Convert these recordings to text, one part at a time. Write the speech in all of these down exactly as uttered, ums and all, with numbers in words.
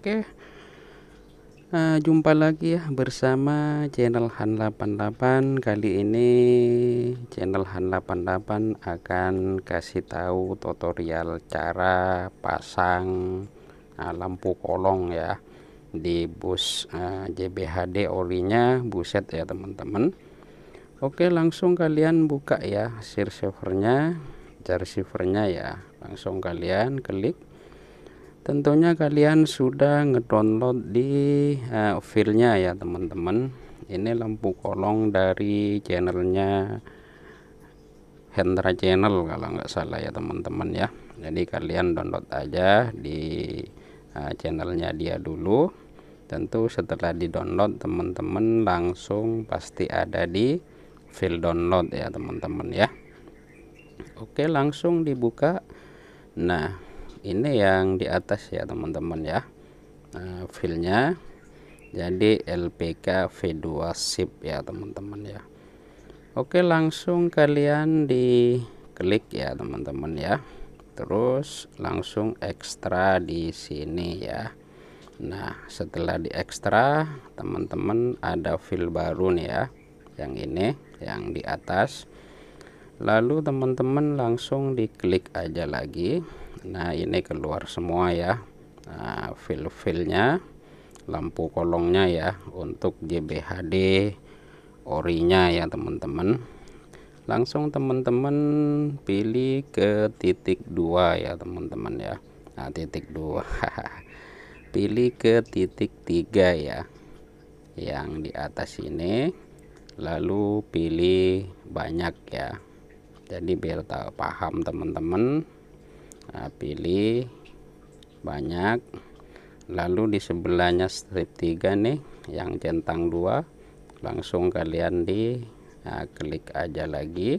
Oke, uh, jumpa lagi ya bersama channel Han delapan delapan. Kali ini channel Han delapan delapan akan kasih tahu tutorial cara pasang uh, lampu kolong ya di bus uh, J B H D orinya buset ya teman-teman. Oke, langsung kalian buka ya share servernya, cari servernya ya, langsung kalian klik. Tentunya kalian sudah ngedownload di uh, filenya ya teman-teman. Ini lampu kolong dari channelnya Hendra Channel kalau nggak salah ya teman-teman ya. Jadi kalian download aja di uh, channelnya dia dulu. Tentu setelah di download teman-teman langsung pasti ada di file download ya teman-teman ya. Oke, langsung dibuka. Nah, ini yang di atas ya teman-teman ya, nah, filenya jadi L P K V dua zip ya teman-teman ya. Oke, langsung kalian diklik ya teman-teman ya, terus langsung ekstra di sini ya. Nah, setelah di ekstra teman-teman ada file baru nih ya, yang ini yang di atas. Lalu teman-teman langsung diklik aja lagi. Nah, ini keluar semua ya, nah, file-filenya, lampu kolongnya ya untuk J B H D orinya ya teman-teman. Langsung teman-teman pilih ke titik dua ya teman-teman ya. Nah, titik dua pilih ke titik tiga ya yang di atas ini, lalu pilih banyak ya, jadi biar tahu paham teman-teman. Nah, pilih banyak, lalu di sebelahnya strip tiga nih yang centang dua, langsung kalian di nah, klik aja lagi,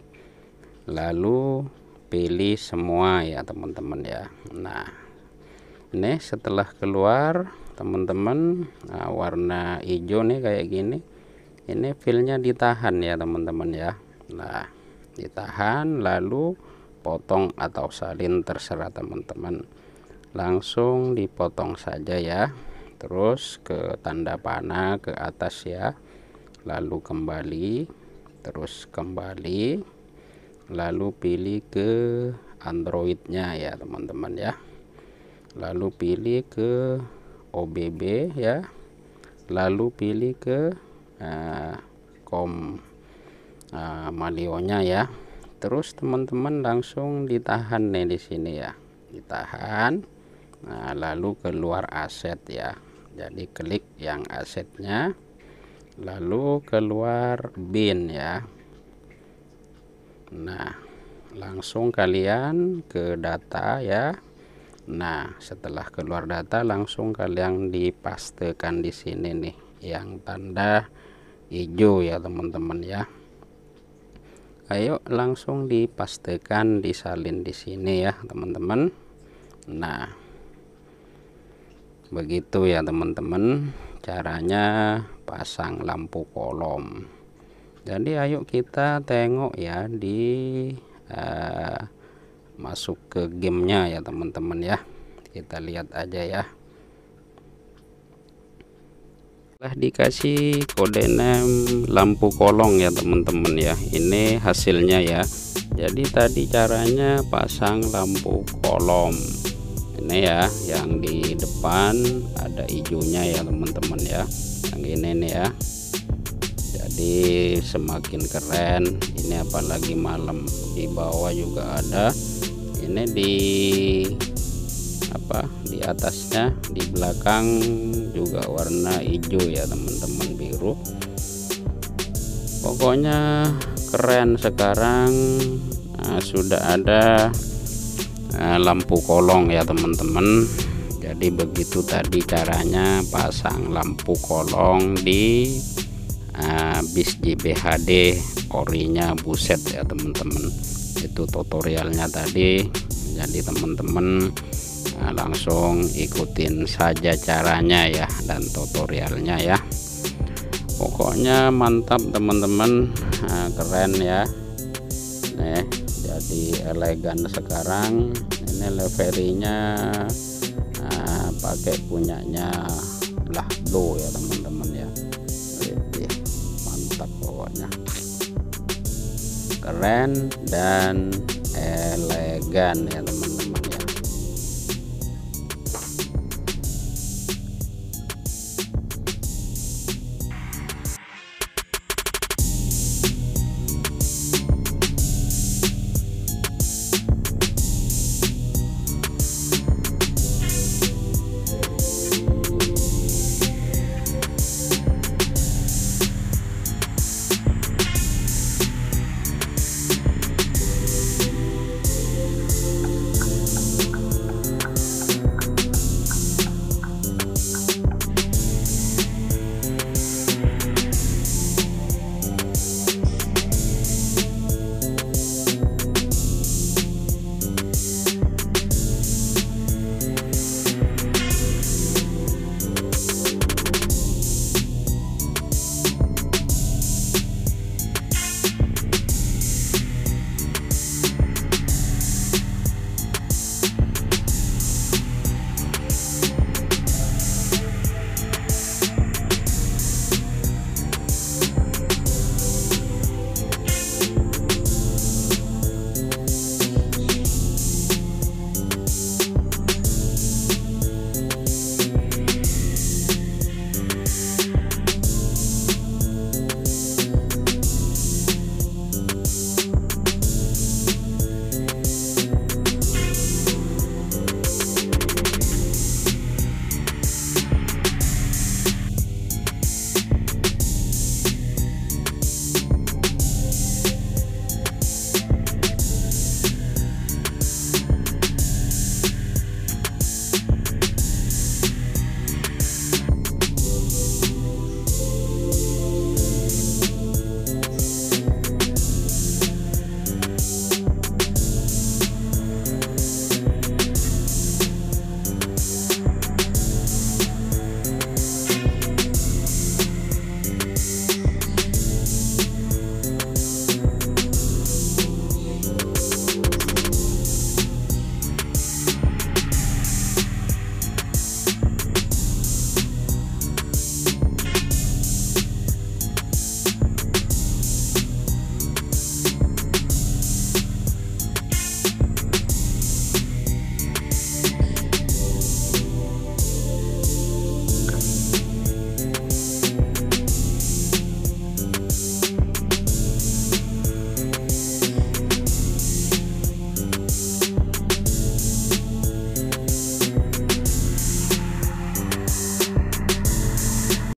lalu pilih semua ya teman-teman ya. Nah, ini setelah keluar teman-teman, nah, warna hijau nih kayak gini, ini filenya ditahan ya teman-teman ya. Nah, ditahan lalu potong atau salin terserah teman-teman, langsung dipotong saja ya, terus ke tanda panah ke atas ya, lalu kembali, terus kembali, lalu pilih ke Androidnya ya teman-teman ya, lalu pilih ke O B B ya, lalu pilih ke uh, kom uh, malionya ya. Terus teman-teman langsung ditahan nih di sini ya, ditahan. Nah, lalu keluar aset ya, jadi klik yang asetnya, lalu keluar bin ya. Nah, langsung kalian ke data ya. Nah, setelah keluar data langsung kalian dipastekan di sini nih yang tanda hijau ya teman-teman ya. Ayo langsung dipastikan disalin di sini ya teman-teman. Nah, begitu ya teman-teman caranya pasang lampu kolong. Jadi ayo kita tengok ya di uh, masuk ke gamenya ya teman-teman ya. Kita lihat aja ya. Telah dikasih kode name lampu kolong ya teman-teman ya, ini hasilnya ya. Jadi tadi caranya pasang lampu kolong ini ya, yang di depan ada hijaunya ya teman-teman ya, yang ini nih ya. Jadi semakin keren ini, apalagi malam. Di bawah juga ada, ini di apa di atasnya, di belakang juga warna hijau ya teman-teman, biru. Pokoknya keren sekarang. Nah, sudah ada nah, lampu kolong ya teman-teman. Jadi begitu tadi caranya pasang lampu kolong di uh, bis J B H D orinya buset ya teman-teman. Itu tutorialnya tadi. Jadi teman-teman nah, langsung ikutin saja caranya ya dan tutorialnya ya. Pokoknya mantap teman-teman, nah, keren ya. Nih, jadi elegan sekarang. Ini liverinya nah, pakai punyanya Lahdo ya teman-teman ya. Wih, mantap pokoknya, keren dan elegan ya teman-teman.